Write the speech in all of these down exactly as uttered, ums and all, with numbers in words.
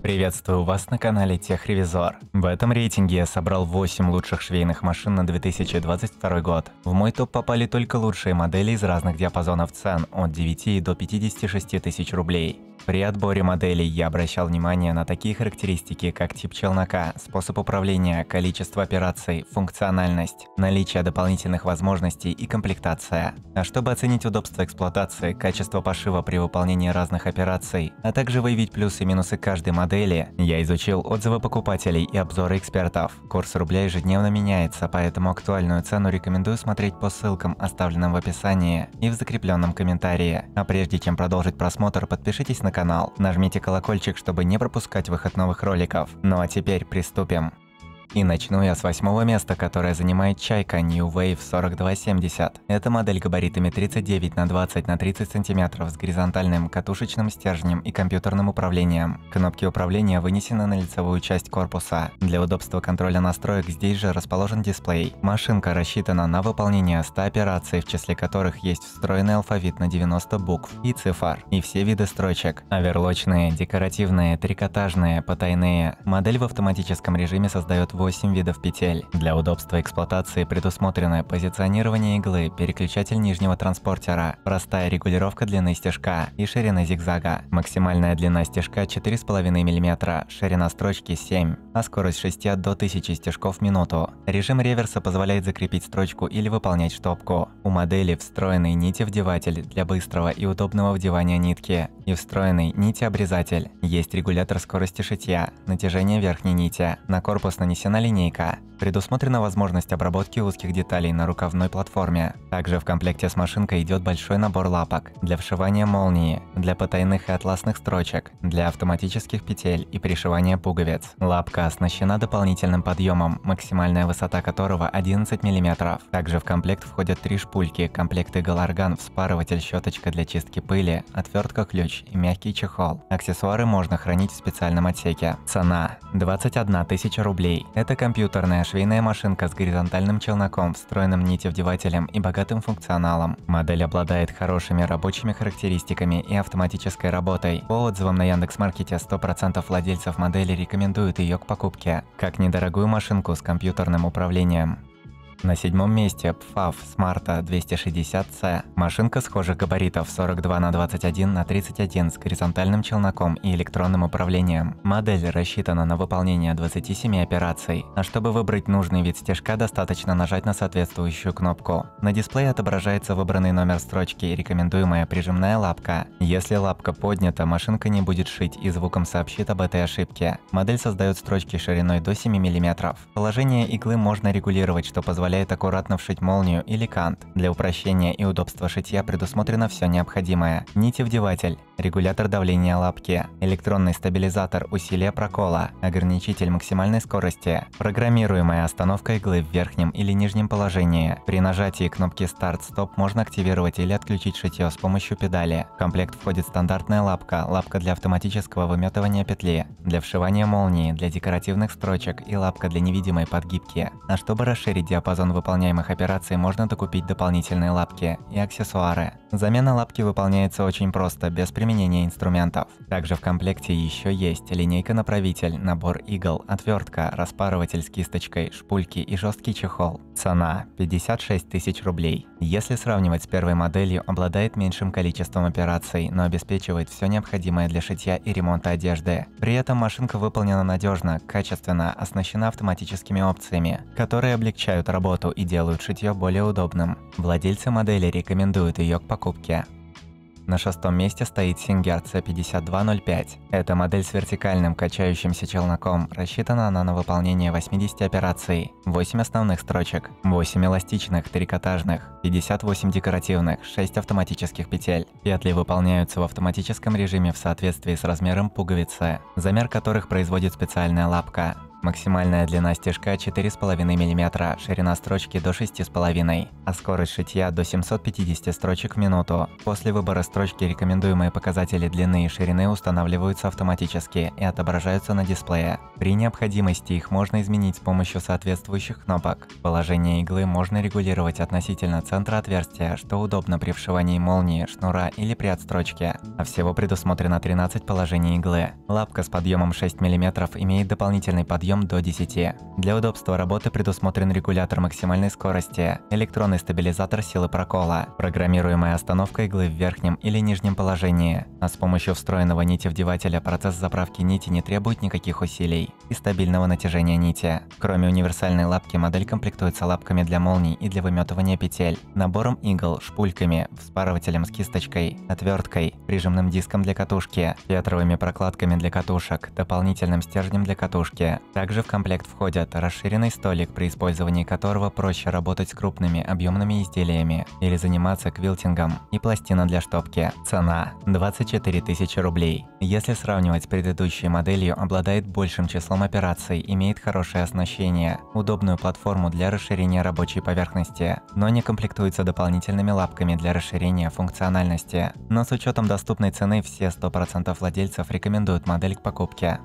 Приветствую вас на канале Техревизор. В этом рейтинге я собрал восемь лучших швейных машин на две тысячи двадцать второй год. В мой топ попали только лучшие модели из разных диапазонов цен от девяти до пятидесяти шести тысяч рублей. При отборе моделей я обращал внимание на такие характеристики, как тип челнока, способ управления, количество операций, функциональность, наличие дополнительных возможностей и комплектация. А чтобы оценить удобство эксплуатации, качество пошива при выполнении разных операций, а также выявить плюсы и минусы каждой модели, я изучил отзывы покупателей и обзоры экспертов. Курс рубля ежедневно меняется, поэтому актуальную цену рекомендую смотреть по ссылкам, оставленным в описании и в закрепленном комментарии. А прежде чем продолжить просмотр, подпишитесь на канал, нажмите колокольчик, чтобы не пропускать выход новых роликов. Ну а теперь приступим. И начну я с восьмого места, которое занимает Чайка New Wave сорок два семьдесят. Это модель габаритами тридцать девять на двадцать на тридцать сантиметров с горизонтальным катушечным стержнем и компьютерным управлением. Кнопки управления вынесены на лицевую часть корпуса. Для удобства контроля настроек здесь же расположен дисплей. Машинка рассчитана на выполнение ста операций, в числе которых есть встроенный алфавит на девяносто букв и цифр, и все виды строчек: оверлочные, декоративные, трикотажные, потайные. Модель в автоматическом режиме создает восемь видов петель. Для удобства эксплуатации предусмотрено позиционирование иглы, переключатель нижнего транспортера, простая регулировка длины стежка и ширины зигзага. Максимальная длина стежка четыре с половиной миллиметра, ширина строчки семь, а скорость шести до тысячи стежков в минуту. Режим реверса позволяет закрепить строчку или выполнять штопку. У модели встроенный нитевдеватель для быстрого и удобного вдевания нитки и встроенный нитеобрезатель. Есть регулятор скорости шитья, натяжение верхней нити. На корпус нанесена линейка. Предусмотрена возможность обработки узких деталей на рукавной платформе. Также в комплекте с машинкой идет большой набор лапок для вшивания молнии, для потайных и атласных строчек, для автоматических петель и пришивания пуговиц. Лапка оснащена дополнительным подъемом, максимальная высота которого одиннадцать миллиметров. Также в комплект входят три шпульки, комплект игл-орган, вспарыватель, щеточка для чистки пыли, отвертка-ключ и мягкий чехол. Аксессуары можно хранить в специальном отсеке. Цена – двадцать одна тысяча рублей. Это компьютерная швейная машинка с горизонтальным челноком, встроенным нитевдевателем и богатым функционалом. Модель обладает хорошими рабочими характеристиками и автоматической работой. По отзывам на Яндекс.Маркете, сто процентов владельцев модели рекомендуют ее к покупке, как недорогую машинку с компьютерным управлением. На седьмом месте пфаф Smarta двести шестьдесят си. Машинка схожих габаритов сорок два на двадцать один на тридцать один с горизонтальным челноком и электронным управлением. Модель рассчитана на выполнение двадцати семи операций, а чтобы выбрать нужный вид стежка, достаточно нажать на соответствующую кнопку. На дисплее отображается выбранный номер строчки и рекомендуемая прижимная лапка. Если лапка поднята, машинка не будет шить и звуком сообщит об этой ошибке. Модель создает строчки шириной до семи миллиметров. Положение иглы можно регулировать, что позволяет аккуратно вшить молнию или кант. Для упрощения и удобства шитья предусмотрено все необходимое. Нитевдеватель, регулятор давления лапки, электронный стабилизатор усилия прокола, ограничитель максимальной скорости, программируемая остановка иглы в верхнем или нижнем положении. При нажатии кнопки старт-стоп можно активировать или отключить шитье с помощью педали. В комплект входит стандартная лапка, лапка для автоматического выметывания петли, для вшивания молнии, для декоративных строчек и лапка для невидимой подгибки. А чтобы расширить диапазон выполняемых операций, можно докупить дополнительные лапки и аксессуары. Замена лапки выполняется очень просто, без применения инструментов. Также в комплекте еще есть линейка-направитель, набор игл, отвертка, распарыватель с кисточкой, шпульки и жесткий чехол. Цена – пятьдесят шесть тысяч рублей. Если сравнивать с первой моделью, обладает меньшим количеством операций, но обеспечивает все необходимое для шитья и ремонта одежды. При этом машинка выполнена надежно, качественно, оснащена автоматическими опциями, которые облегчают работу и делают шитье более удобным. Владельцы модели рекомендуют ее к покупке. На шестом месте стоит Singer си пятьдесят два ноль пять. Эта модель с вертикальным качающимся челноком. Рассчитана она на выполнение восьмидесяти операций, восемь основных строчек, восемь эластичных, трикотажных, пятьдесят восемь декоративных, шесть автоматических петель. Петли выполняются в автоматическом режиме в соответствии с размером пуговицы, замер которых производит специальная лапка. Максимальная длина стежка четыре с половиной миллиметра, ширина строчки до шести с половиной, а скорость шитья до семисот пятидесяти строчек в минуту. После выбора строчки рекомендуемые показатели длины и ширины устанавливаются автоматически и отображаются на дисплее. При необходимости их можно изменить с помощью соответствующих кнопок. Положение иглы можно регулировать относительно центра отверстия, что удобно при вшивании молнии, шнура или при отстрочке. А всего предусмотрено тринадцать положений иглы. Лапка с подъемом шесть миллиметров имеет дополнительный подъем до десяти. Для удобства работы предусмотрен регулятор максимальной скорости, электронный стабилизатор силы прокола, программируемая остановка иглы в верхнем или нижнем положении, а с помощью встроенного нитевдевателя процесс заправки нити не требует никаких усилий и стабильного натяжения нити. Кроме универсальной лапки, модель комплектуется лапками для молний и для выметывания петель, набором игл, шпульками, вспарывателем с кисточкой, отверткой, прижимным диском для катушки, фетровыми прокладками для катушек, дополнительным стержнем для катушки. Также в комплект входят расширенный столик, при использовании которого проще работать с крупными объемными изделиями или заниматься квилтингом, и пластина для штопки. Цена – двадцать четыре тысячи рублей. Если сравнивать с предыдущей моделью, обладает большим числом операций, имеет хорошее оснащение, удобную платформу для расширения рабочей поверхности, но не комплектуется дополнительными лапками для расширения функциональности. Но с учетом доступной цены все сто процентов владельцев рекомендуют модель к покупке.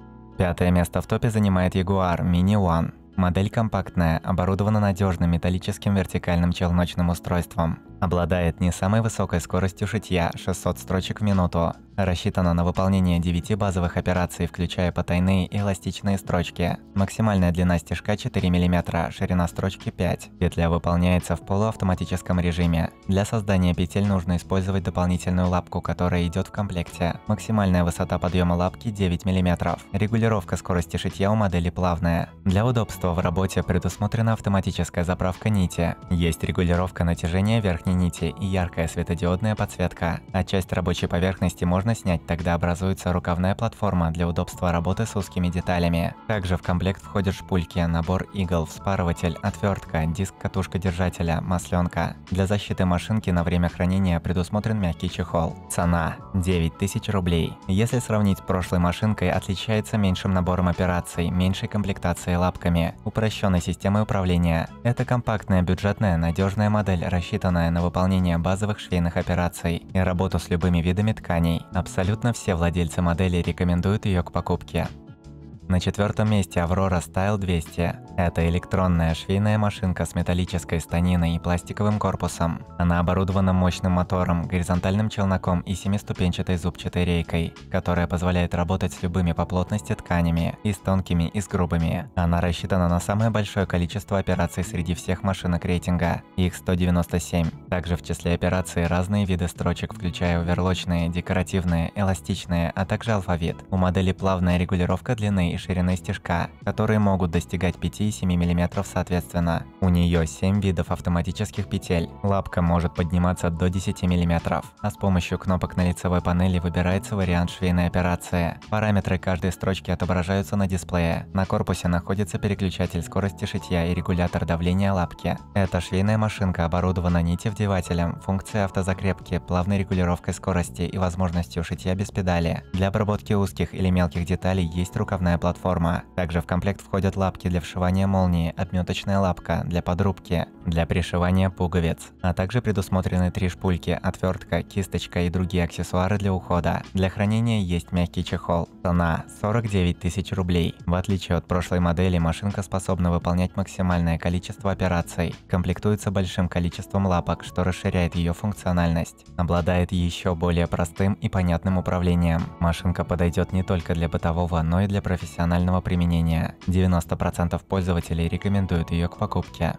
Пятое место в топе занимает Jaguar Mini One. Модель компактная, оборудована надежным металлическим вертикальным челночным устройством. Обладает не самой высокой скоростью шитья – шестьсот строчек в минуту. Рассчитана на выполнение девяти базовых операций, включая потайные и эластичные строчки. Максимальная длина стежка четыре миллиметра, ширина строчки пять. Петля выполняется в полуавтоматическом режиме. Для создания петель нужно использовать дополнительную лапку, которая идет в комплекте. Максимальная высота подъема лапки девять миллиметров. Регулировка скорости шитья у модели плавная. Для удобства в работе предусмотрена автоматическая заправка нити. Есть регулировка натяжения верхней нити и яркая светодиодная подсветка. А часть рабочей поверхности можно снять, тогда образуется рукавная платформа для удобства работы с узкими деталями. Также в комплект входят шпульки, набор игл, вспарыватель, отвертка, диск катушка держателя, масленка. Для защиты машинки на время хранения предусмотрен мягкий чехол. Цена – девять тысяч рублей. Если сравнить с прошлой машинкой, отличается меньшим набором операций, меньшей комплектацией лапками, упрощенной системой управления. Это компактная, бюджетная, надежная модель, рассчитанная на выполнение базовых швейных операций и работу с любыми видами тканей. Абсолютно все владельцы модели рекомендуют ее к покупке. На четвертом месте Aurora Style двести. Это электронная швейная машинка с металлической станиной и пластиковым корпусом. Она оборудована мощным мотором, горизонтальным челноком и семиступенчатой зубчатой рейкой, которая позволяет работать с любыми по плотности тканями, и с тонкими, и с грубыми. Она рассчитана на самое большое количество операций среди всех машинок рейтинга, их сто девяносто семь. Также в числе операций разные виды строчек, включая оверлочные, декоративные, эластичные, а также алфавит. У модели плавная регулировка длины и ширины стежка, которые могут достигать пяти и семи миллиметров соответственно. У нее семь видов автоматических петель. Лапка может подниматься до десяти миллиметров, а с помощью кнопок на лицевой панели выбирается вариант швейной операции. Параметры каждой строчки отображаются на дисплее. На корпусе находится переключатель скорости шитья и регулятор давления лапки. Эта швейная машинка оборудована нитевдевателем, функцией автозакрепки, плавной регулировкой скорости и возможностью шитья без педали. Для обработки узких или мелких деталей есть рукавная платформа. Платформа. Также в комплект входят лапки для вшивания молнии, обметочная лапка для подрубки, для пришивания пуговиц, а также предусмотрены три шпульки, отвертка, кисточка и другие аксессуары для ухода. Для хранения есть мягкий чехол. Цена – сорок девять тысяч рублей. В отличие от прошлой модели, машинка способна выполнять максимальное количество операций, комплектуется большим количеством лапок, что расширяет ее функциональность. Обладает еще более простым и понятным управлением. Машинка подойдет не только для бытового, но и для профессионального применения. девяносто процентов пользователей рекомендуют ее к покупке.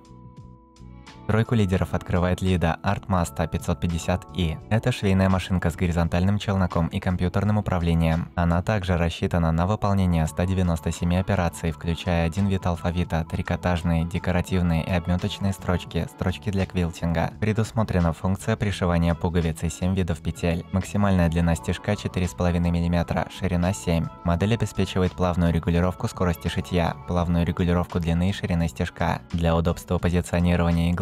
Тройку лидеров открывает Lida Artmasta пятьсот пятьдесят и. Это швейная машинка с горизонтальным челноком и компьютерным управлением. Она также рассчитана на выполнение ста девяноста семи операций, включая один вид алфавита, трикотажные, декоративные и обметочные строчки, строчки для квилтинга. Предусмотрена функция пришивания пуговиц и семь видов петель. Максимальная длина стежка четыре с половиной миллиметра, ширина семь. Модель обеспечивает плавную регулировку скорости шитья, плавную регулировку длины и ширины стежка. Для удобства позиционирования иглы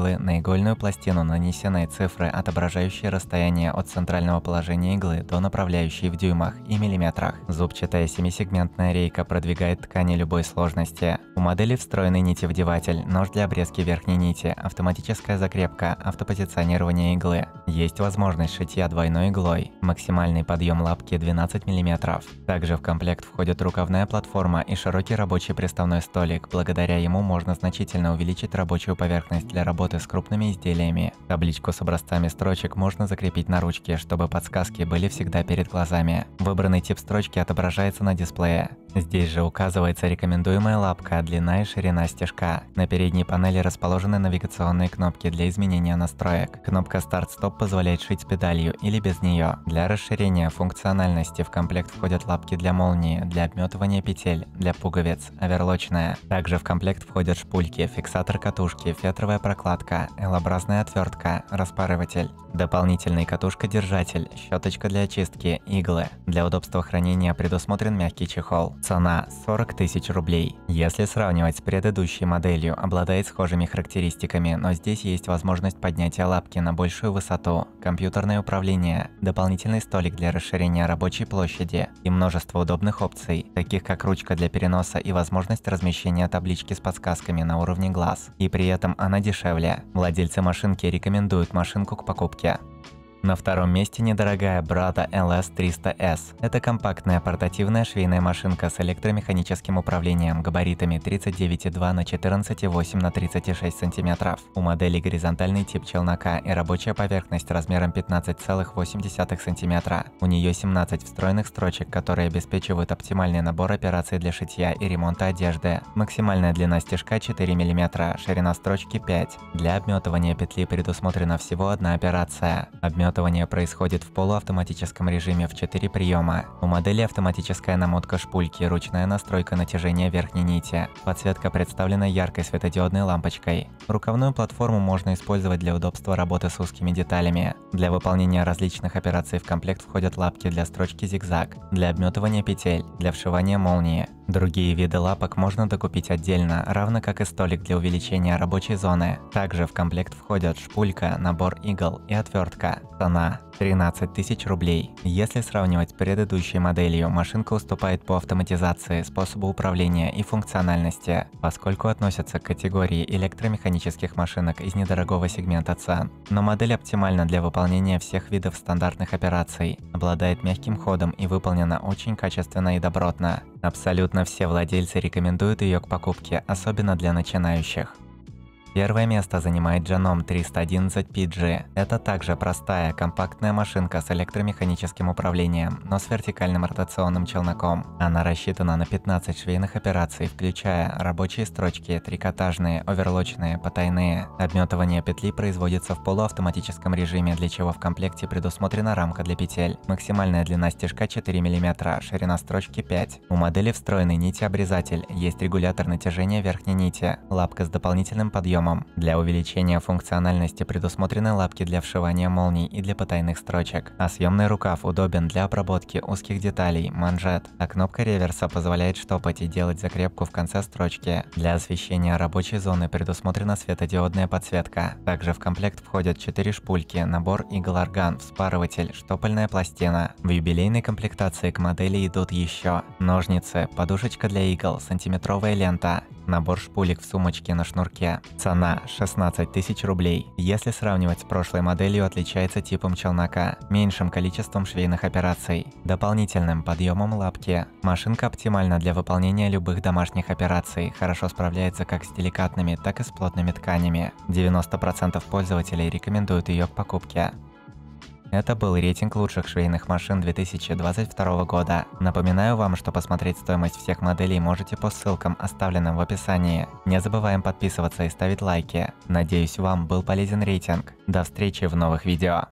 иглы на игольную пластину нанесены цифры, отображающие расстояние от центрального положения иглы до направляющей в дюймах и миллиметрах. Зубчатая семисегментная рейка продвигает ткани любой сложности. У модели встроенный нитевдеватель, нож для обрезки верхней нити, автоматическая закрепка, автопозиционирование иглы. Есть возможность шитья двойной иглой. Максимальный подъем лапки двенадцать миллиметров. Также в комплект входит рукавная платформа и широкий рабочий приставной столик. Благодаря ему можно значительно увеличить рабочую поверхность для работы с крупными изделиями. Табличку с образцами строчек можно закрепить на ручке, чтобы подсказки были всегда перед глазами. Выбранный тип строчки отображается на дисплее. Здесь же указывается рекомендуемая лапка, длина и ширина стежка. На передней панели расположены навигационные кнопки для изменения настроек. Кнопка старт-стоп позволяет шить с педалью или без нее. Для расширения функциональности в комплект входят лапки для молнии, для обметывания петель, для пуговиц, оверлочная. Также в комплект входят шпульки, фиксатор катушки, фетровая прокладка, L-образная отвертка, распарыватель, дополнительный катушка-держатель, щеточка для очистки, иглы. Для удобства хранения предусмотрен мягкий чехол. Цена сорок тысяч рублей. Если сравнивать с предыдущей моделью, обладает схожими характеристиками, но здесь есть возможность поднятия лапки на большую высоту, компьютерное управление, дополнительный столик для расширения рабочей площади и множество удобных опций, таких как ручка для переноса и возможность размещения таблички с подсказками на уровне глаз. И при этом она дешевле. Владельцы машинки рекомендуют машинку к покупке. На втором месте недорогая Brada эл эс триста эс. Это компактная портативная швейная машинка с электромеханическим управлением, габаритами тридцать девять и два на четырнадцать и восемь на тридцать и шесть сантиметров. У модели горизонтальный тип челнока и рабочая поверхность размером пятнадцать целых восемь десятых сантиметра. У нее семнадцать встроенных строчек, которые обеспечивают оптимальный набор операций для шитья и ремонта одежды. Максимальная длина стежка четыре миллиметра, ширина строчки пять. Для обметывания петли предусмотрена всего одна операция. Обметывание происходит в полуавтоматическом режиме в четыре приема. У модели автоматическая намотка шпульки, ручная настройка натяжения верхней нити. Подсветка представлена яркой светодиодной лампочкой. Рукавную платформу можно использовать для удобства работы с узкими деталями. Для выполнения различных операций в комплект входят лапки для строчки зигзаг, для обметывания петель, для вшивания молнии. Другие виды лапок можно докупить отдельно, равно как и столик для увеличения рабочей зоны. Также в комплект входят шпулька, набор игл и отвертка. Цена тринадцать тысяч рублей. Если сравнивать с предыдущей моделью, машинка уступает по автоматизации, способу управления и функциональности, поскольку относится к категории электромеханических машинок из недорогого сегмента цен. Но модель оптимальна для выполнения всех видов стандартных операций, обладает мягким ходом и выполнена очень качественно и добротно. Абсолютно все владельцы рекомендуют ее к покупке, особенно для начинающих. Первое место занимает Genome триста одиннадцать пи джи. Это также простая, компактная машинка с электромеханическим управлением, но с вертикальным ротационным челноком. Она рассчитана на пятнадцать швейных операций, включая рабочие строчки, трикотажные, оверлочные, потайные. Обметывание петли производится в полуавтоматическом режиме, для чего в комплекте предусмотрена рамка для петель. Максимальная длина стежка четыре миллиметра, ширина строчки пять. У модели встроенный нитеобрезатель, есть регулятор натяжения верхней нити, лапка с дополнительным подъемом. Для увеличения функциональности предусмотрены лапки для вшивания молний и для потайных строчек, а съемный рукав удобен для обработки узких деталей, манжет, а кнопка реверса позволяет штопать и делать закрепку в конце строчки. Для освещения рабочей зоны предусмотрена светодиодная подсветка. Также в комплект входят четыре шпульки, набор игл-орган, вспарыватель, штопольная пластина. В юбилейной комплектации к модели идут еще ножницы, подушечка для игл, сантиметровая лента, набор шпулек в сумочке на шнурке. Цена шестнадцать тысяч рублей. Если сравнивать с прошлой моделью, отличается типом челнока, меньшим количеством швейных операций, дополнительным подъемом лапки. Машинка оптимальна для выполнения любых домашних операций, хорошо справляется как с деликатными, так и с плотными тканями. девяносто процентов пользователей рекомендуют ее к покупке. Это был рейтинг лучших швейных машин две тысячи двадцать второго года. Напоминаю вам, что посмотреть стоимость всех моделей можете по ссылкам, оставленным в описании. Не забываем подписываться и ставить лайки. Надеюсь, вам был полезен рейтинг. До встречи в новых видео.